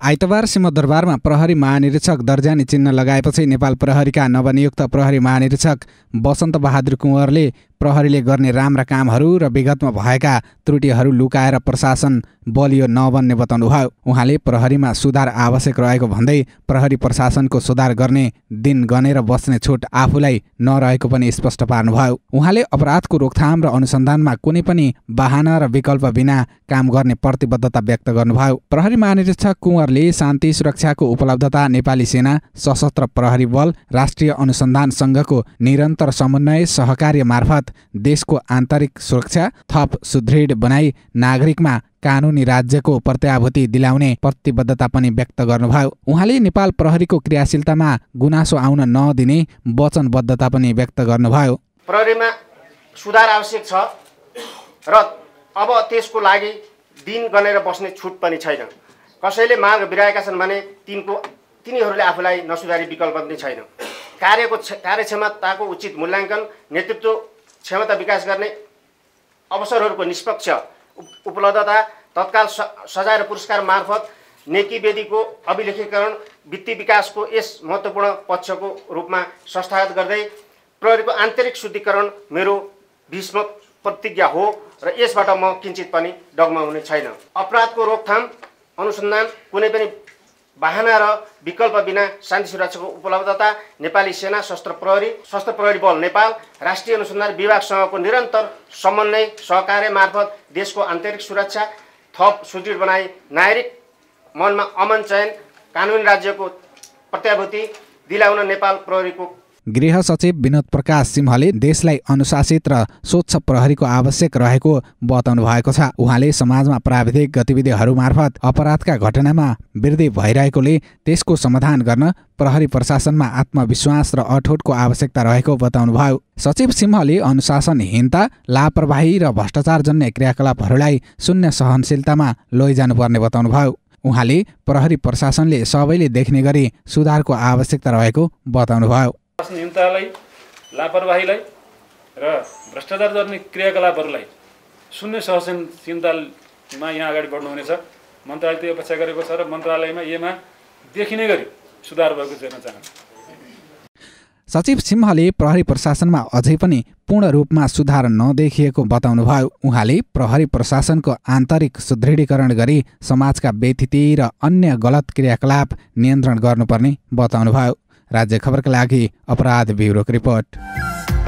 आइतबार सिंहदरबारमा प्रहरी महानिरीक्षक दर्जानी चिन्ह लगाएपछि नेपाल प्रहरीका नवनियुक्त प्रहरी महानिरीक्षक वसन्त बहादुर कुँवरले प्रहरीले गर्ने राम्रा कामहरू र विगतमा भएका त्रुटिहरू लुकाएर प्रशासन बलियो नबन्ने बताउनुभयो। उहाँले प्रहरीमा सुधार आवश्यक रहेको भन्दै प्रहरी प्रशासनको सुधार गर्ने दिन गनेर बस्ने छुट आफूलाई नरहेको पनि स्पष्ट पार्नुभयो। उहाँले अपराधको रोकथाम र अनुसन्धानमा कुनै पनि बहाना र विकल्प बिना काम गर्ने प्रतिबद्धता व्यक्त गर्नुभयो। प्रहरी महानिरीक्षक कुँवरले शान्ति सुरक्षाको उपलब्धता, नेपाली सेना, सशस्त्र प्रहरी बल, राष्ट्रिय अनुसन्धान सङ्घको निरन्तर समन्वय सहकार्य मार्फत देशको आन्तरिक सुरक्षा थप सुदृढ बनाई नागरिकमा कानुनी राज्यको प्रत्याभूति दिलाउने प्रतिबद्धता पनि व्यक्त गर्नुभयो। उहाँले नेपाल प्रहरीको क्रियाशीलतामा गुनासो आउन नदिने वचनबद्धता पनि व्यक्त गर्नुभयो। प्रहरीमा सुधार आवश्यक छ र अब त्यसको लागि दिन गनेर बस्ने छुट पनि छैन। कसैले मार्ग बिराएका छन् भने तिनीहरूले आफूलाई नसुधारी विकल्प पनि छैन। कार्यक्षमताको उचित मूल्याङ्कन, नेतृत्व क्षमता विकास गर्ने अवसरहरूको निष्पक्ष उपलब्धता, तत्काल सजाय र पुरस्कार मार्फत नेकी वेदीको अभिलेखीकरण वित्तीय विकासको यस महत्त्वपूर्ण पक्षको रूपमा संस्थागत गर्दै प्रहरीको आन्तरिक शुद्धिकरण मेरो भीष्म प्रतिज्ञा हो र यसबाट म किञ्चित पनि डगमगाउने छैन। अपराधको रोकथाम, अनुसन्धान, कुनै पनि बहाना र विकल्प बिना शान्ति सुरक्षाको उपलब्धता, नेपाली सेना, सशस्त्र प्रहरी बल नेपाल, राष्ट्रिय अनुसन्धान विभागसँगको निरन्तर समन्वय सहकार्य मार्फत देशको आन्तरिक सुरक्षा थप सुदृढ बनाई नागरिक मनमा अमन चयन कानुनी राज्यको प्रत्याभूति दिलाउन नेपाल प्रहरीको गृह सचिव विनोद प्रकाश सिंहले देशलाई अनुशासित र स्वच्छ प्रहरीको आवश्यक रहेको बताउनु भएको छ। उहाँले समाजमा प्राविधिक गतिविधिहरू मार्फत अपराधका घटनामा वृद्धि भइरहेकोले त्यसको समाधान गर्न प्रहरी प्रशासनमा आत्मविश्वास र अठोटको आवश्यकता रहेको बताउनुभयो। सचिव सिंहले अनुशासनहीनता, लापरवाही र भ्रष्टाचारजन्य क्रियाकलापहरूलाई शून्य सहनशीलतामा लैजानुपर्ने बताउनुभयो। उहाँले प्रहरी प्रशासनले सबैले देख्ने गरी सुधारको आवश्यकता रहेको बताउनुभयो। हिंसालाई, लापरवाहीलाई र भ्रष्टाचार गर्ने क्रियाकलापहरूलाई शून्य सहनशीलतामा यहाँ अगाडि बढ्नुहुनेछ। मन्त्रालयले त्यो अपेक्षा गरेको छ र मन्त्रालयमा यसमा देखिने गरी सुधार भएको हेर्न चाहन्छु। सचिव सिंहले प्रहरी प्रशासनमा अझै पनि पूर्ण रूपमा सुधार नदेखिएको बताउनुभयो। उहाँले प्रहरी प्रशासनको आन्तरिक सुदृढीकरण गरी समाजका व्यथिति र अन्य गलत क्रियाकलाप नियन्त्रण गर्नुपर्ने बताउनुभयो। राज्य खबरका लागि अपराध ब्युरोको रिपोर्ट।